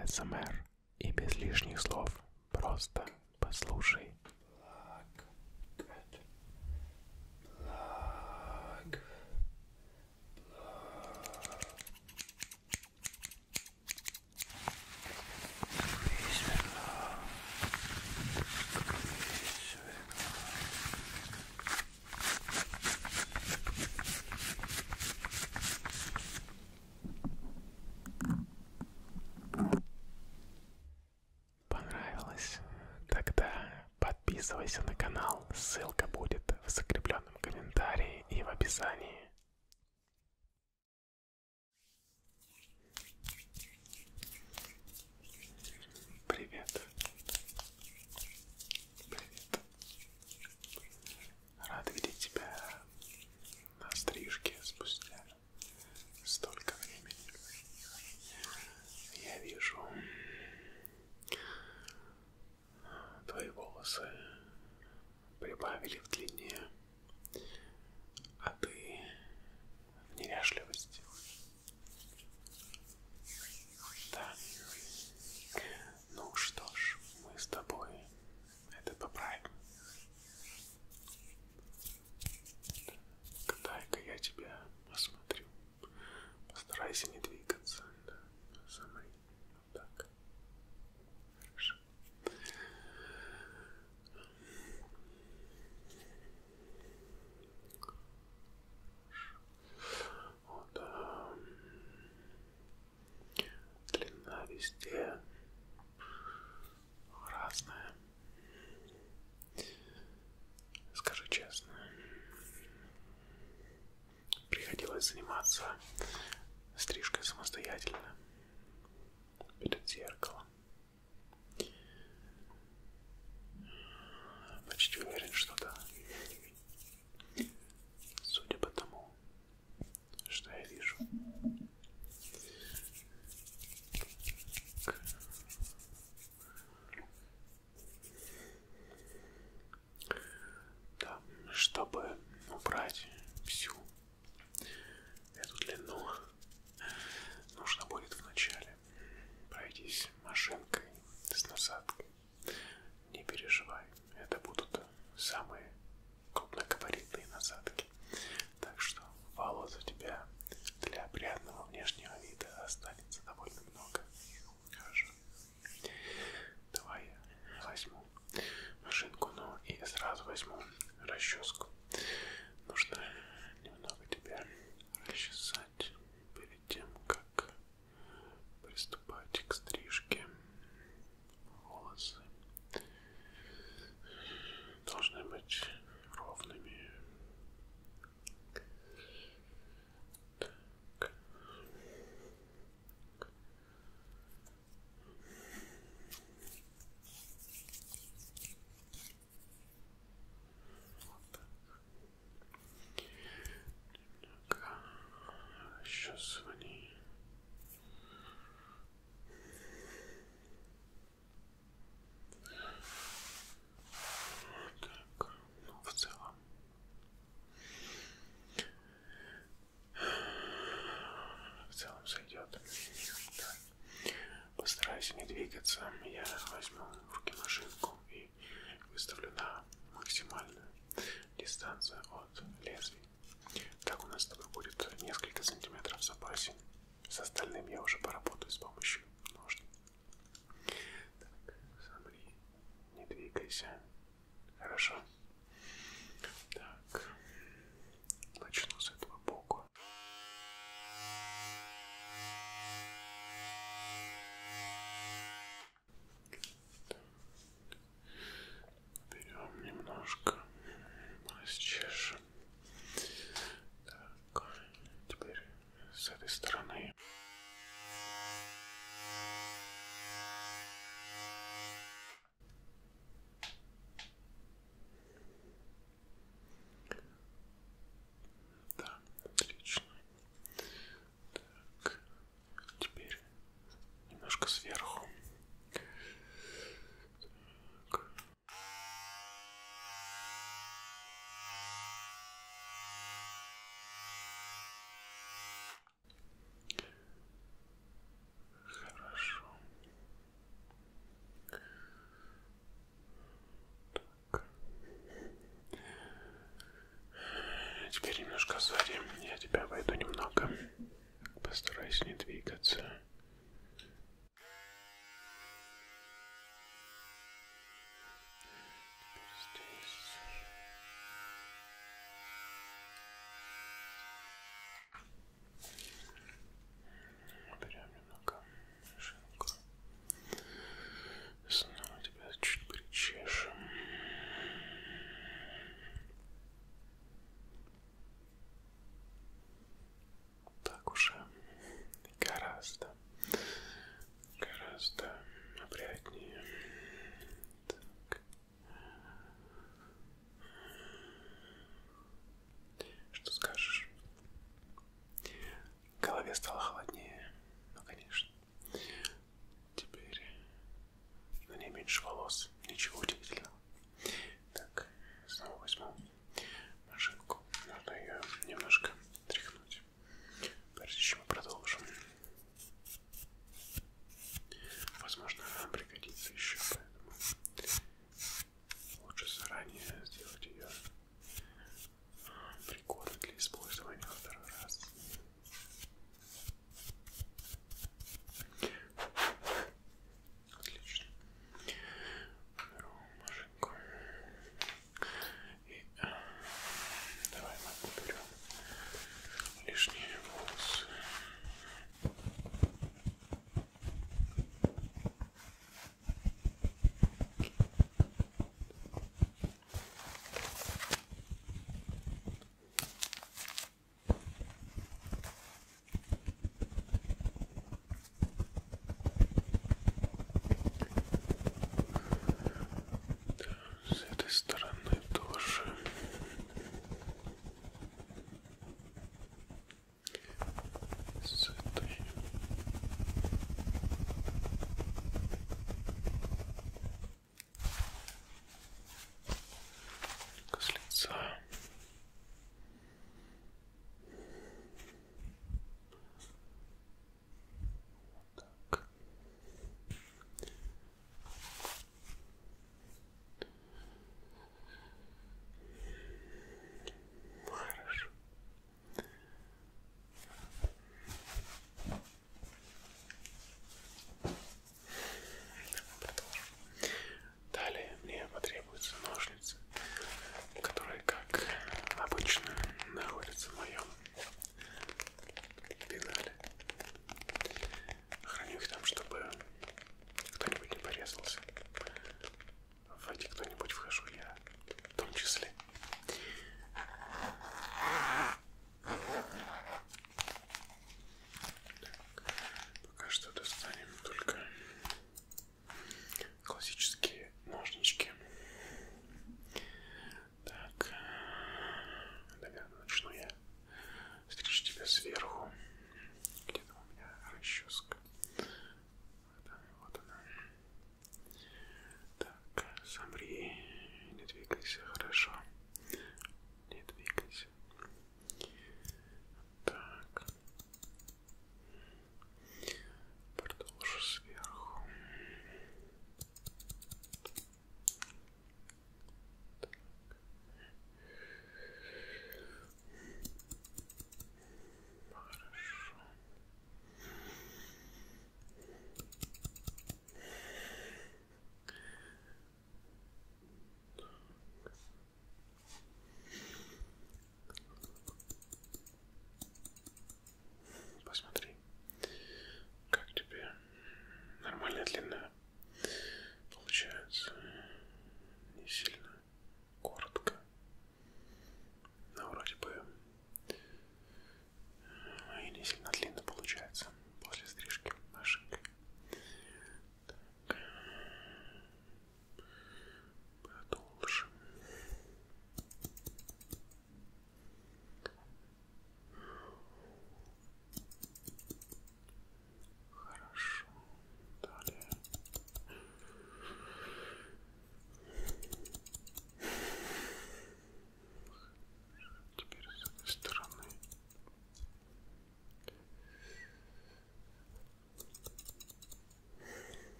АСМР. И без лишних слов. Просто послушай. Понравилось? Тогда подписывайся на канал, ссылка будет в закрепленном комментарии и в описании. Привет. Привет. Рад видеть тебя на стрижке спустя столько времени. Я вижу, твои волосы прибавили в длине, а ты в неряшливости. Да. Ну что ж, мы с тобой это поправим. Дай-ка я тебя осмотрю. Постарайся не двигаться. Да. Смотри. Вот так. Хорошо. Вот, длина везде разная. Скажи честно, приходилось заниматься стрижкой самостоятельно перед зеркалом? Почти уверен, что да. Судя по тому, что я вижу. Да, чтобы убрать всю эту длину, нужно будет вначале пройтись машинкой с насадкой. Не переживай, это будут самые крупногабаритные насадки. Так что волос у тебя для приятного внешнего вида останется довольно много. Хорошо. Давай я возьму машинку, ну и сразу возьму расческу. Нужно немного тебя расчесать перед тем, как приступать к стрижке. Волосы должны быть ровными. Так. Вот так. Немного расчесываний. Так, ну в целом сойдет. Так. Постарайся не двигаться. Я возьму в руки машинку и выставлю на максимальную дистанцию от лезвий. Так у нас с тобой будет несколько сантиметров в запасе. С остальным я уже поработаю с помощью ножниц. Так, смотри, не двигайся. Хорошо. Так, начну с этого боку. Берем немножко, расчешем. Так, теперь с этой стороны. Да, отлично. Так, теперь немножко сверху. Так. Хорошо. тебя войду немного. Постарайся не двигаться. Здесь. Берем немного машинку. Снова тебя чуть причешем. Так уже гораздо опрятнее. Так. Что скажешь? В голове стало холоднее. Ну, конечно. Теперь на ней меньше волос. Ничего удивительного. Так, снова возьму машинку. Нужно ее немножко тряхнуть, прежде чем мы продолжим. Возможно, нам пригодится еще, поэтому лучше заранее сделать ее пригодной для использования во второй раз. Отлично.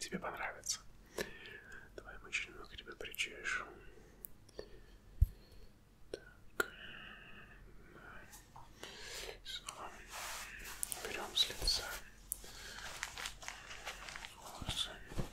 тебе понравится. Давай мы еще немного тебя причешем. Так. Снова берем с лица волосы.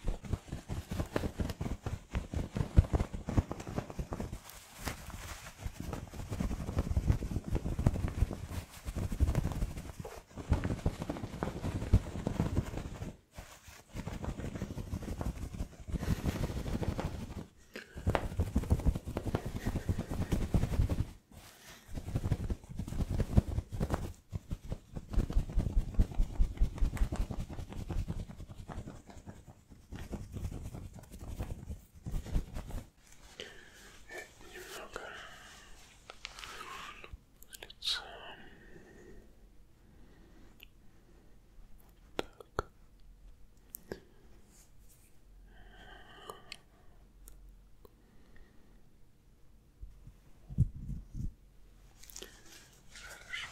Немного с лица. Так. Хорошо.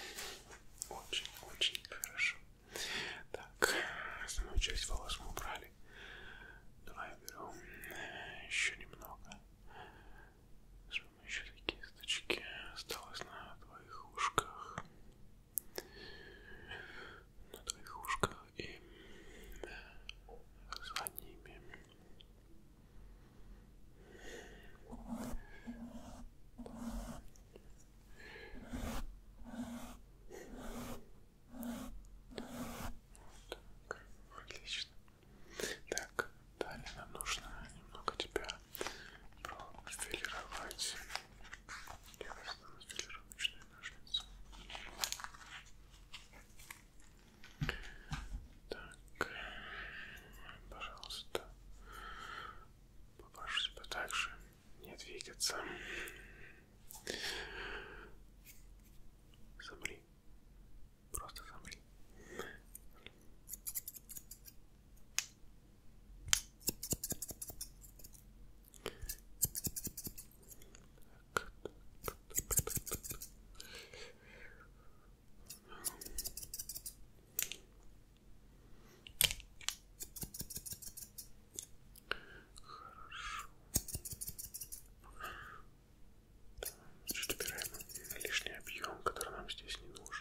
Очень хорошо. Так, основную часть волос мы убрали. Давай берем еще немного. С помощью этой кисточки осталось на твоих ушках. На твоих ушках и за ними. Так, отлично. Так, далее нам нужно немного тебя профилировать. Я достану филировочные ножницы. Так, пожалуйста, попрошу тебя также не двигаться. Замри. Просто замри. Хорошо. Чуть убираем лишний объем, который нам здесь не нужен.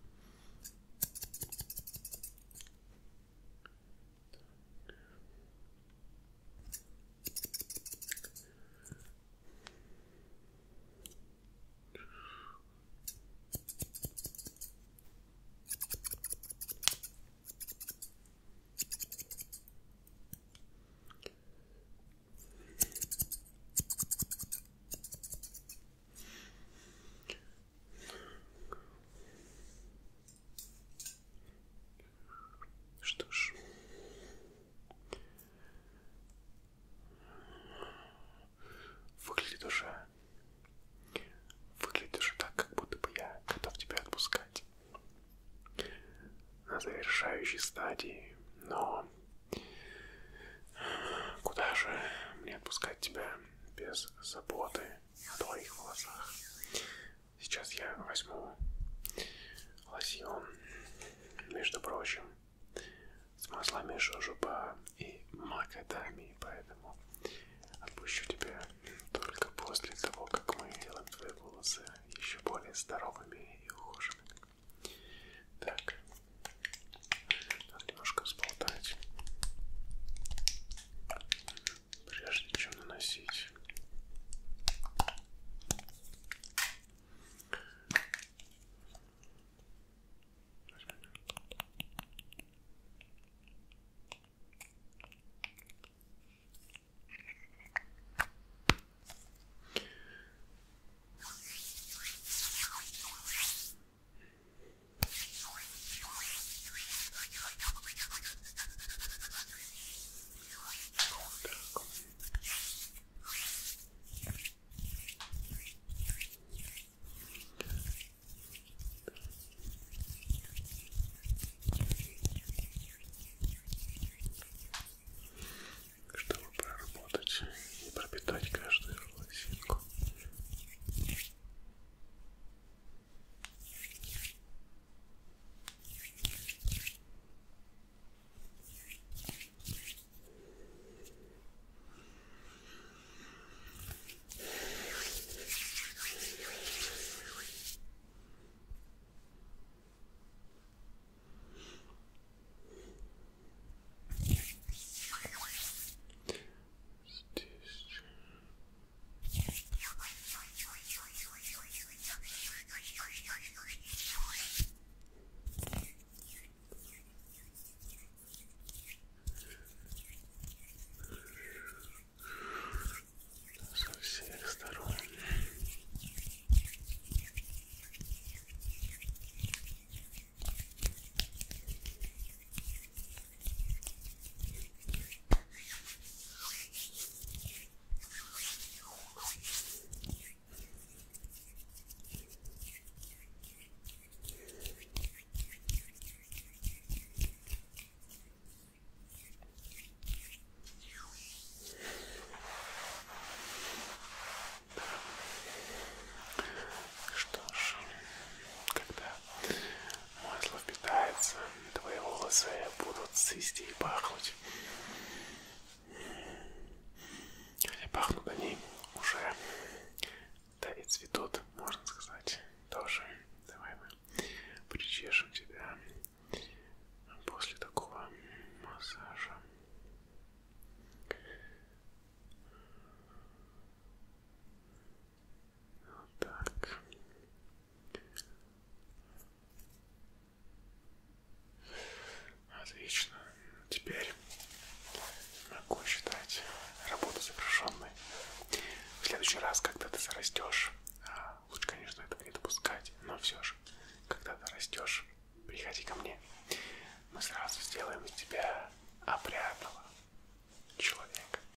Что ж, выглядит уже так, как будто бы я готов тебя отпускать на завершающей стадии, но куда же мне отпускать тебя без заботы о твоих волосах? Сейчас я возьму лосьон, между прочим, с маслами жожоба и макадамии, поэтому отпущу тебя только после того, как мы делаем твои волосы еще более здоровыми и ухоженными. Так, надо немножко взболтать, прежде чем наносить. растешь.